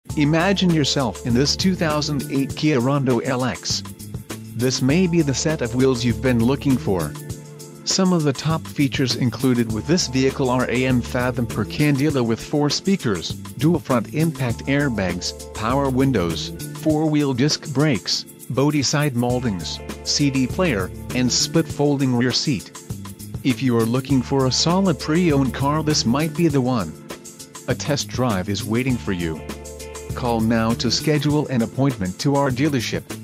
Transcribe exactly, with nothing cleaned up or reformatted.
Imagine yourself in this two thousand eight Kia Rondo L X. This may be the set of wheels you've been looking for. Some of the top features included with this vehicle are A M Fathom per candela with four speakers, dual front impact airbags, power windows, four-wheel disc brakes, body side moldings, C D player, and split folding rear seat. If you are looking for a solid pre-owned car, this might be the one. A test drive is waiting for you. Call now to schedule an appointment to our dealership.